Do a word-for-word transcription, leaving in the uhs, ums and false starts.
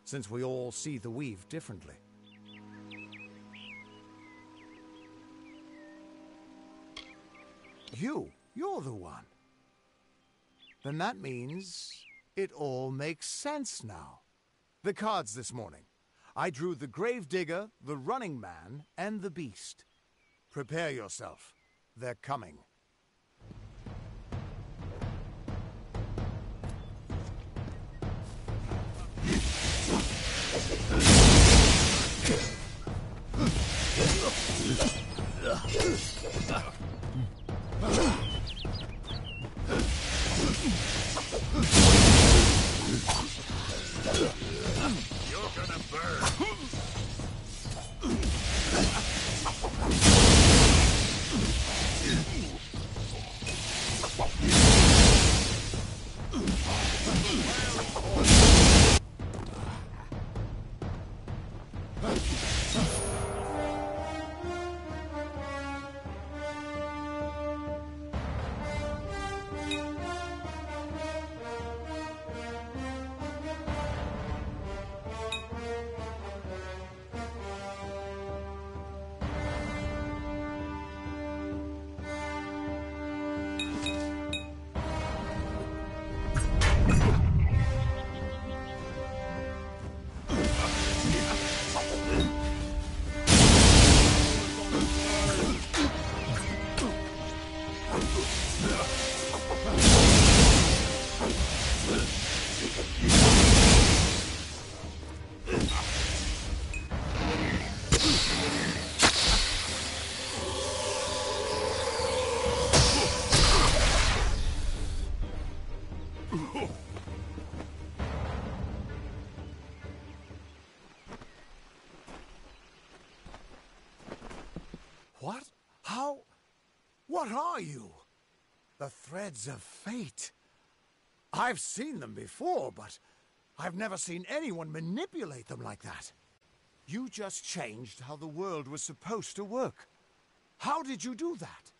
since we all see the weave differently. You, you're the one. Then that means it all makes sense now. The cards this morning. I drew the gravedigger, the running man, and the beast. Prepare yourself. They're coming. You're gonna burn. What? How? What are you? The threads of fate. I've seen them before, but I've never seen anyone manipulate them like that. You just changed how the world was supposed to work. How did you do that?